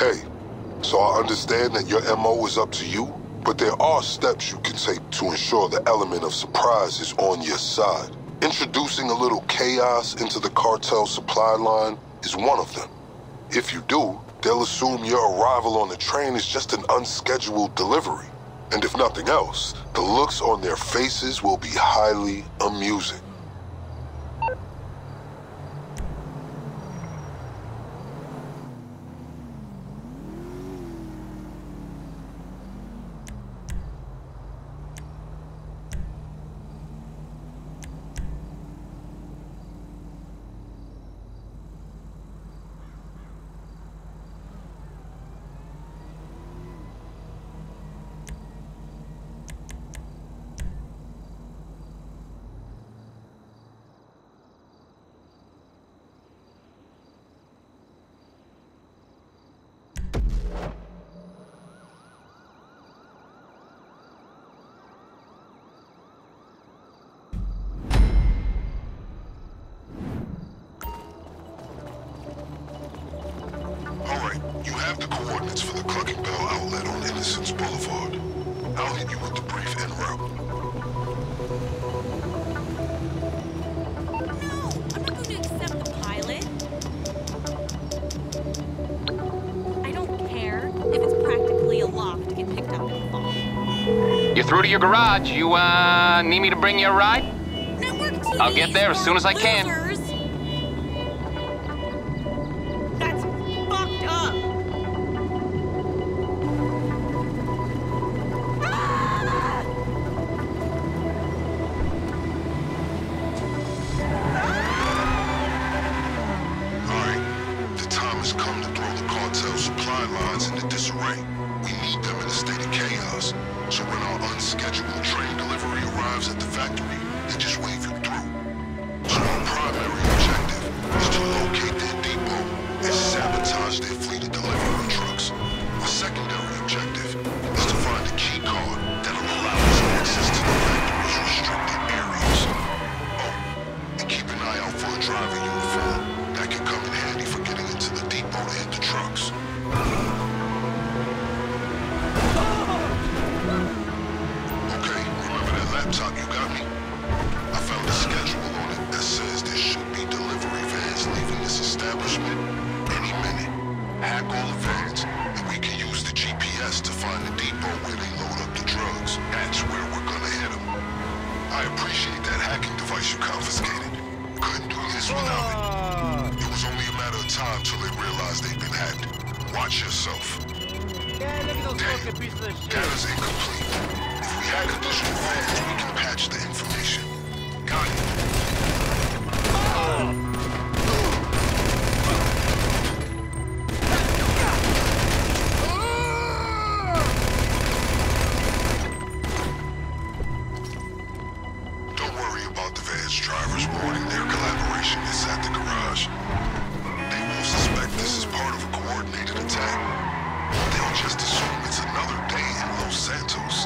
Hey, so I understand that your MO is up to you, but there are steps you can take to ensure the element of surprise is on your side. Introducing a little chaos into the cartel supply line is one of them. If you do, they'll assume your arrival on the train is just an unscheduled delivery. And if nothing else, the looks on their faces will be highly amusing. You have the coordinates for the Clucking Bell outlet on Innocence Boulevard. I'll hit you with the brief en route. No, I'm not going to accept the pilot. I don't care if it's practically a lock to get picked up in the fall. You're through to your garage. You, need me to bring you a ride? Network TV. I'll get there as soon as I can. That's fucked up. Come to throw the cartel supply lines into disarray. We need them in a state of chaos. So when our unscheduled train delivery arrives at the factory, they just wave it through. So our primary objective is to locate their depot and sabotage their fleet of delivery trucks. Our secondary objective is to find a key card that'll allow us access to the factory's restricted areas. Oh, and keep an eye out for a driver uniform that can come in handy for getting into the depot to hit the trucks. Okay, remember that laptop you got me? I found a schedule on it that says there should be delivery vans leaving this establishment any minute. Hack all the vans, and we can use the GPS to find the depot where they load up the drugs. That's where we're gonna hit them. I appreciate that hacking device you confiscated. Couldn't do this without it. It was only a matter of time till they realized they'd been hacked. Watch yourself. Yeah, look at those fucking pieces of shit. Data's incomplete. If we hack additional vans, we can patch the information. Got it. Don't worry about the van's drivers warning. Their collaboration is at the garage. They will suspect this is part of a coordinated attack. They'll just assume it's another day in Los Santos.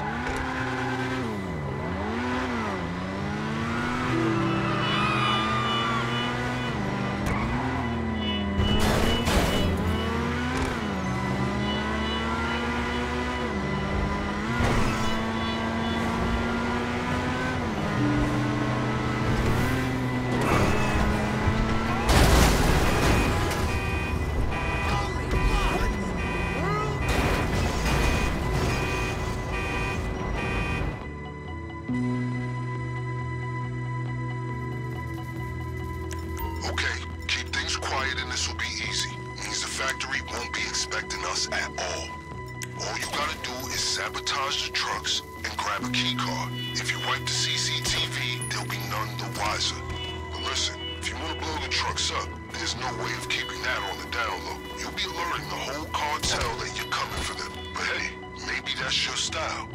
Okay, keep things quiet and this will be easy. Means the factory won't be expecting us at all. All you gotta do is sabotage the trucks and grab a key card. If you wipe the CCTV, they'll be none the wiser. But listen, if you want to blow the trucks up, there's no way of keeping that on the down low. You'll be alerting the whole cartel that you're coming for them. But hey, maybe that's your style.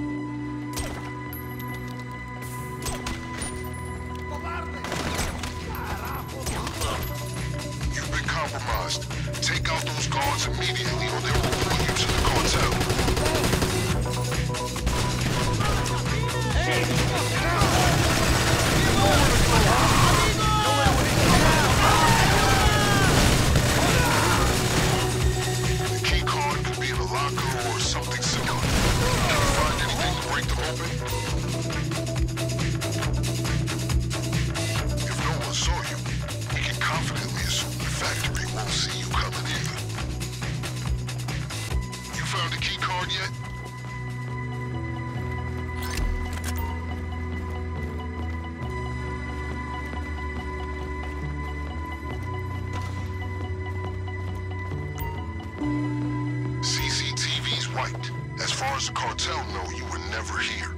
You've been compromised. Take out those guards immediately or they'll report you to the cartel. The key card If no one saw you, we can confidently assume the factory won't see you coming either. You found a key card yet? CCTV's wiped. As far as the cartel know, you were never here.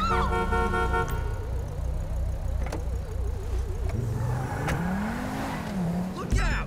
Look out!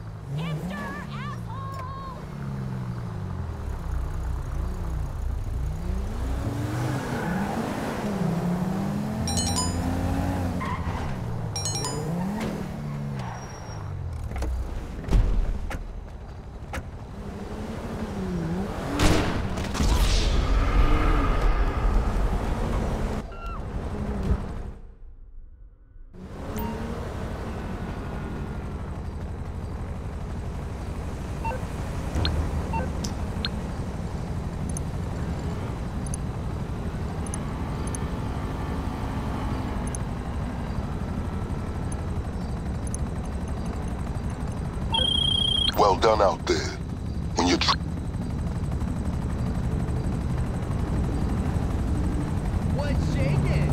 Well done out there. When you're What's shaking?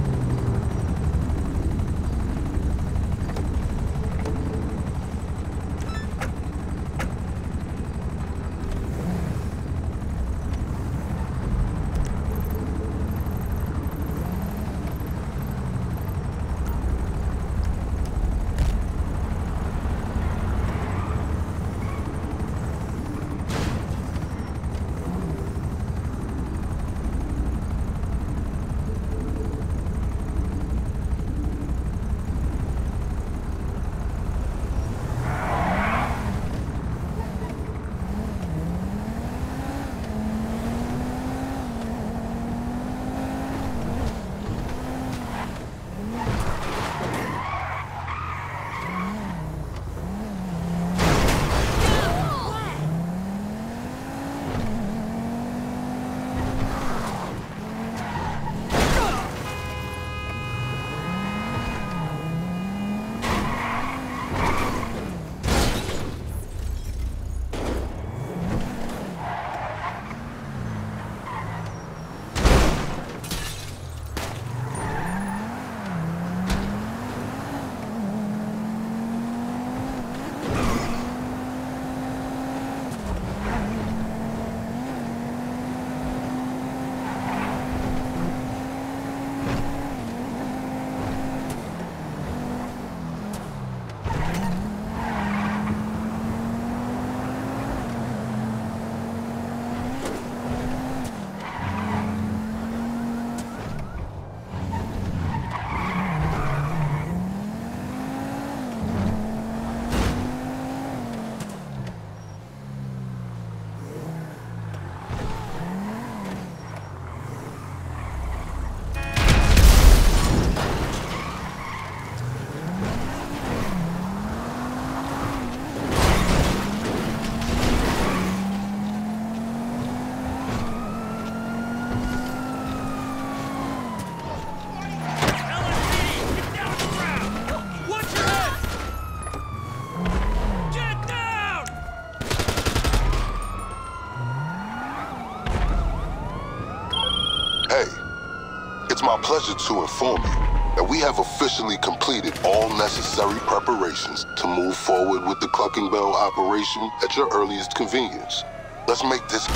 It's my pleasure to inform you that we have officially completed all necessary preparations to move forward with the Clucking Bell operation at your earliest convenience. Let's make this...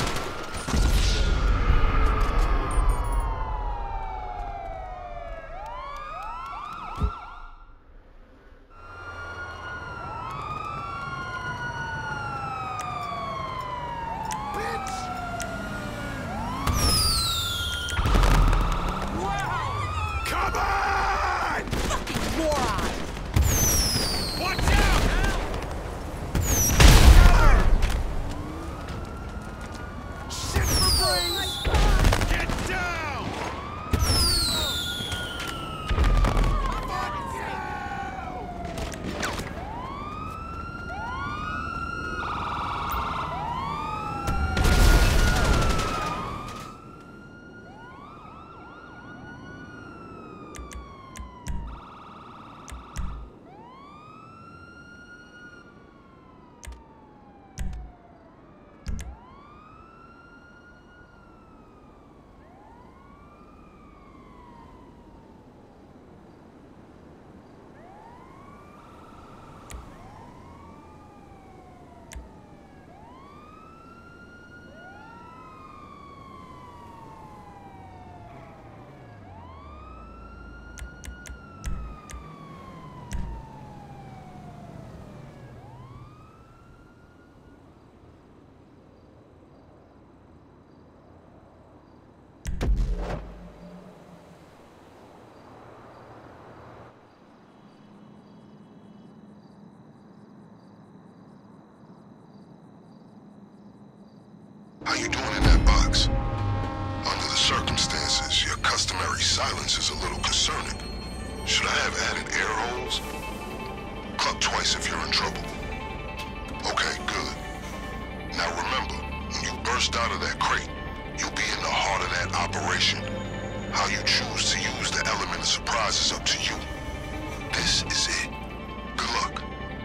you doing in that box? Under the circumstances, your customary silence is a little concerning. Should I have added air holes? Cluck twice if you're in trouble. Okay, good. Now remember, when you burst out of that crate, you'll be in the heart of that operation. How you choose to use the element of surprise is up to you. This is it. Good luck.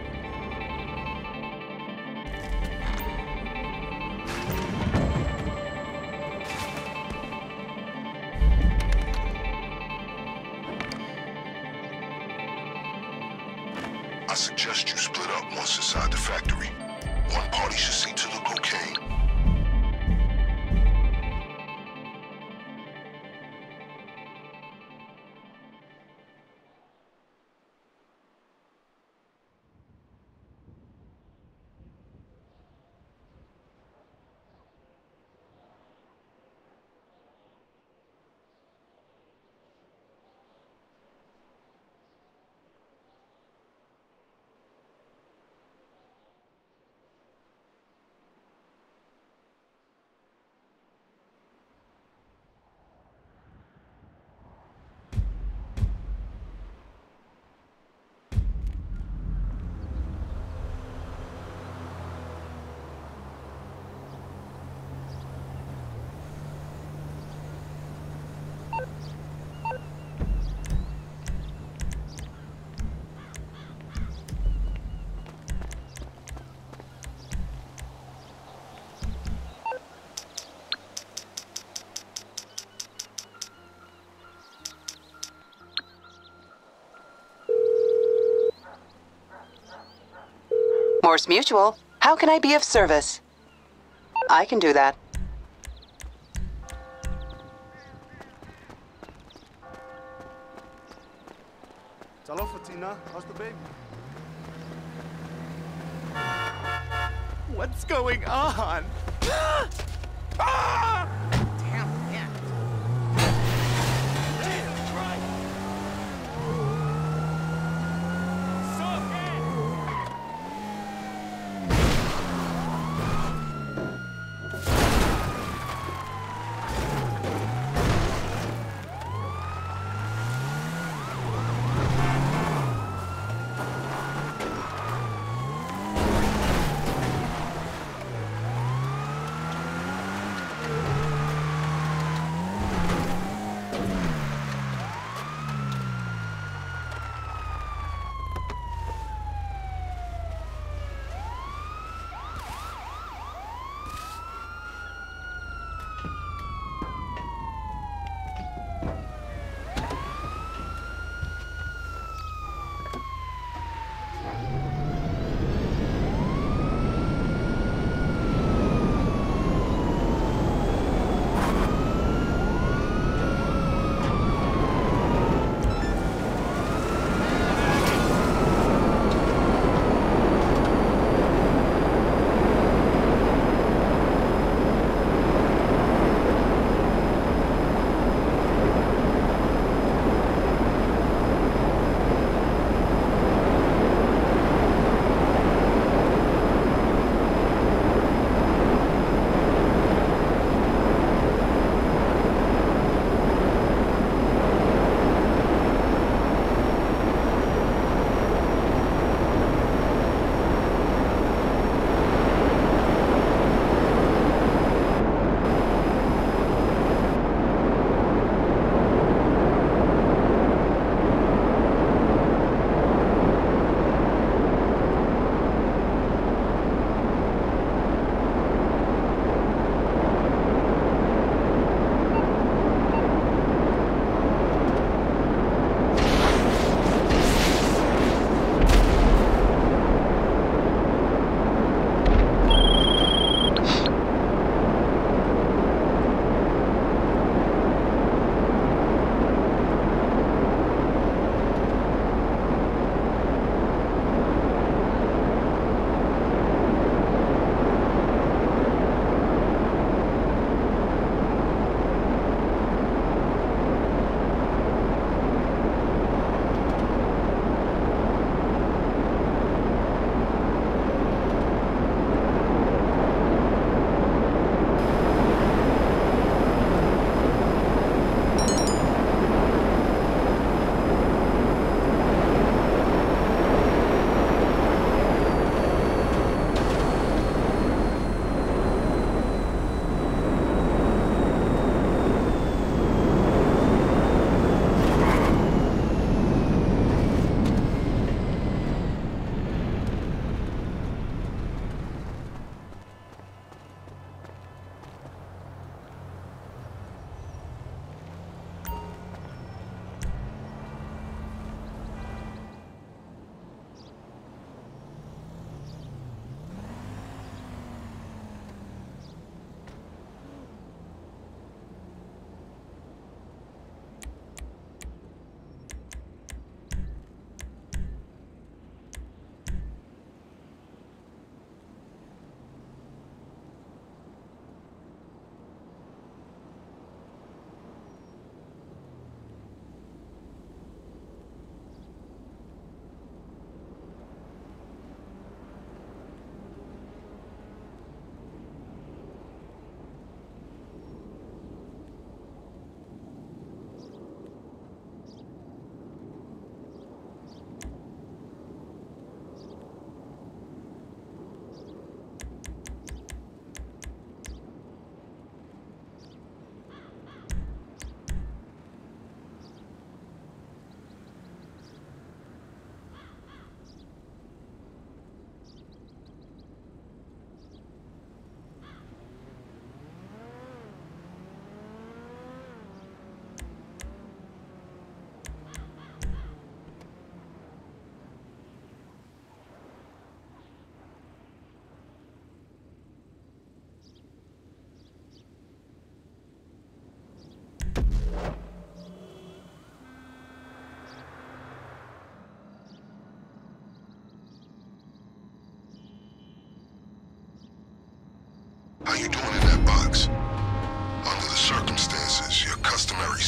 I suggest you split up once inside the factory. One party should see to the cocaine. Morse Mutual, how can I be of service? I can do that. Hello, Fatina. How's the baby? What's going on? Ah! Damn it.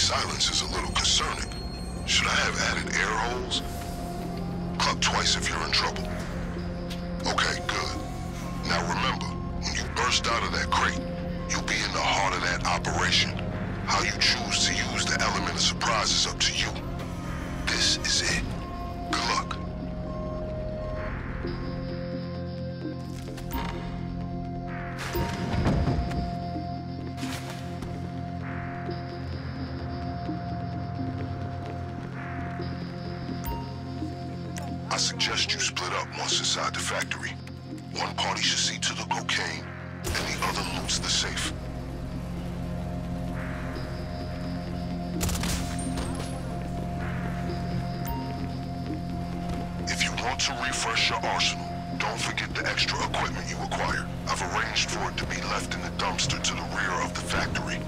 silence is a little concerning. Should I have added air holes? Cluck twice if you're in trouble. Okay, good. Now remember, when you burst out of that crate, you'll be in the heart of that operation. How you choose to use the element of surprise is up to you. This is it. Good luck. I suggest you split up once inside the factory. One party should see to the cocaine, and the other loots the safe. If you want to refresh your arsenal, don't forget the extra equipment you acquired. I've arranged for it to be left in the dumpster to the rear of the factory.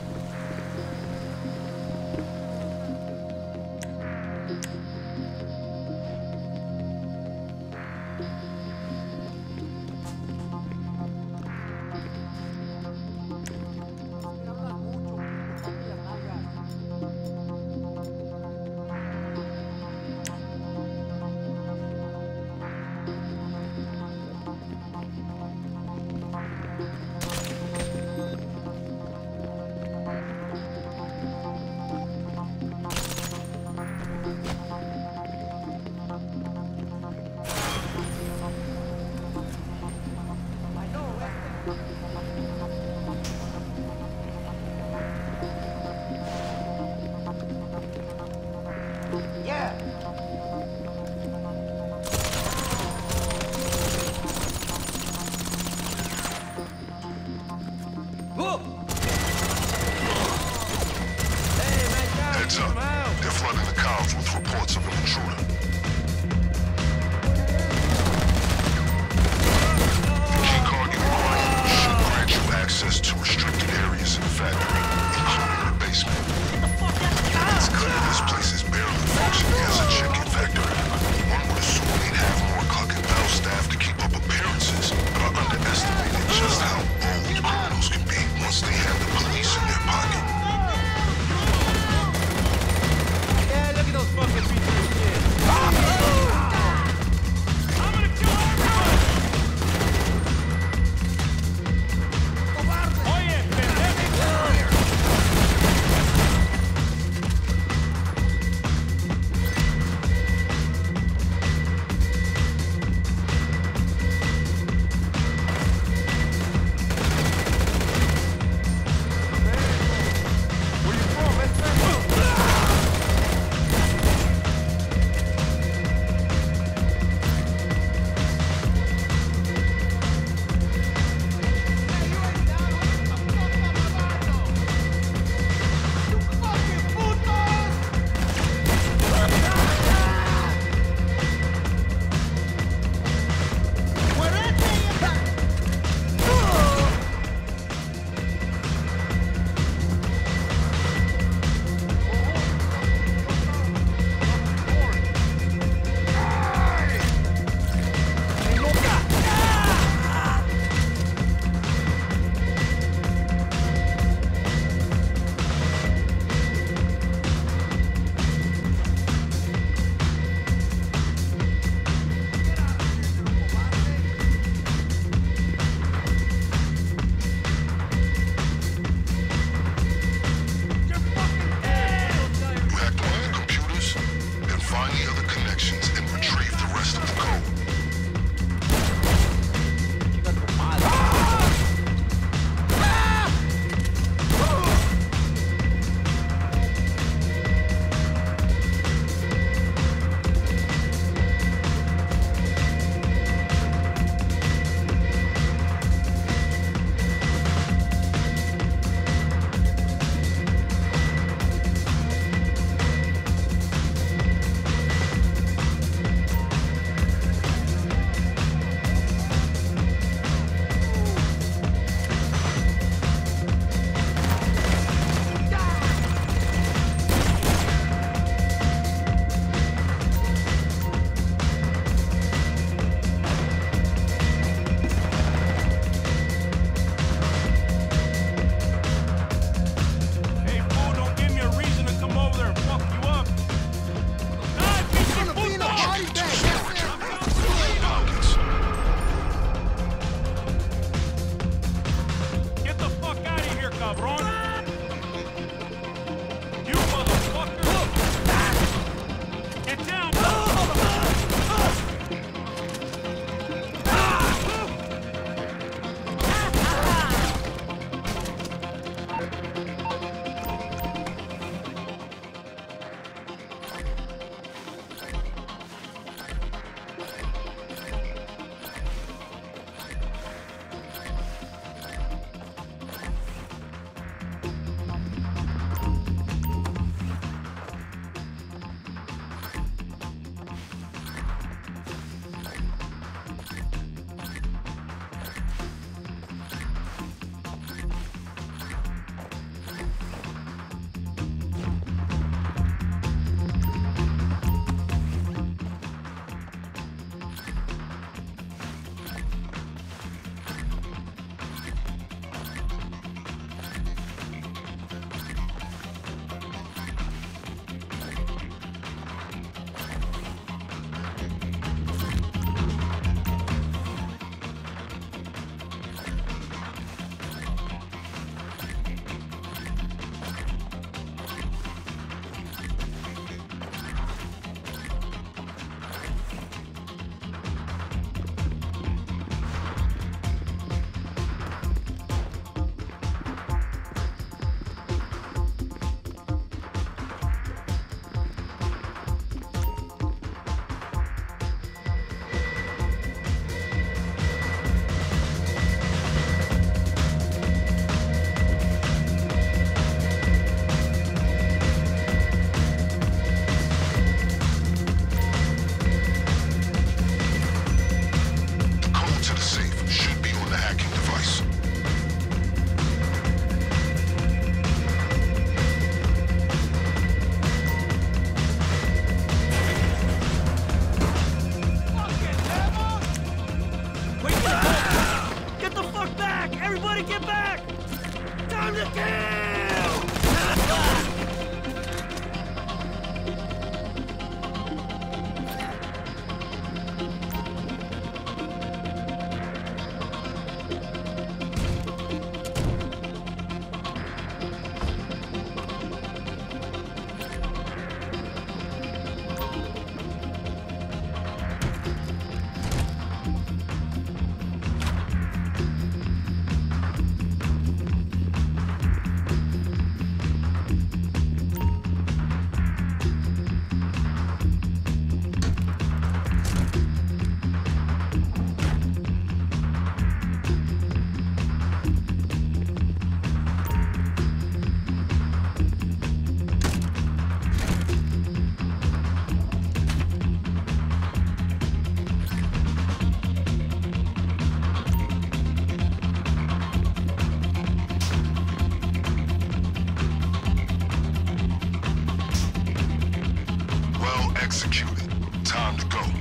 Executed. Time to go.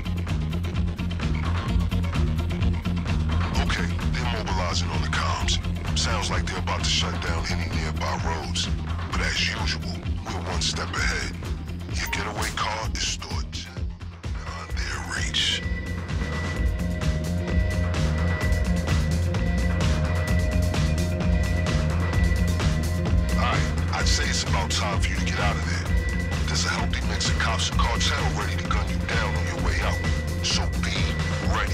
Okay, they're mobilizing on the comms. Sounds like they're about to shut down any nearby roads. But as usual, we're one step ahead. Your getaway car is stored beyond their reach. Alright, I'd say it's about time for you to get out of there. There's a healthy mix of cops and cartel ready to gun you down on your way out. So be ready.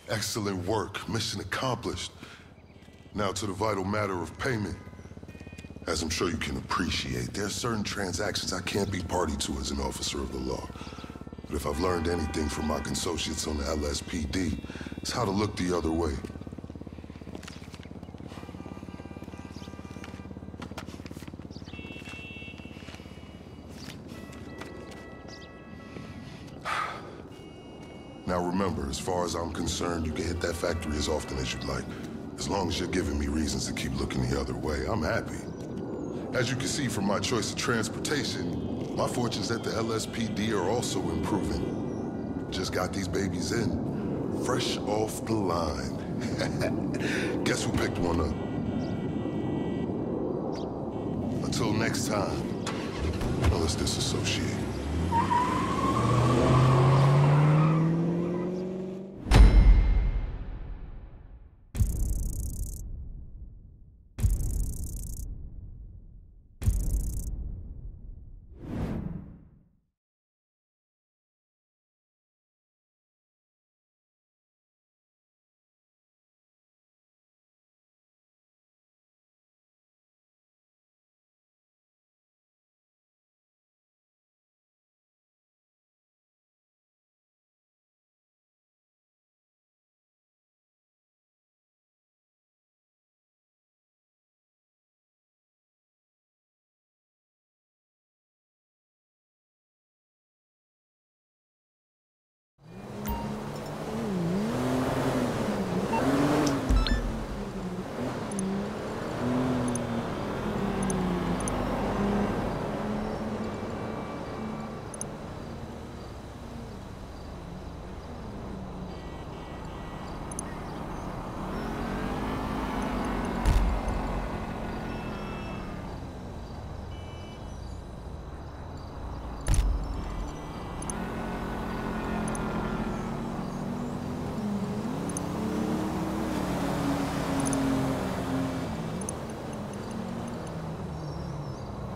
Excellent work. Mission accomplished. Now to the vital matter of payment. As I'm sure you can appreciate, there are certain transactions I can't be party to as an officer of the law. But if I've learned anything from my consociates on the LSPD, it's how to look the other way. Now remember, as far as I'm concerned, you can hit that factory as often as you'd like. As long as you're giving me reasons to keep looking the other way, I'm happy. As you can see from my choice of transportation, my fortunes at the LSPD are also improving. Just got these babies in, fresh off the line. Guess who picked one up? Until next time, let's disassociate.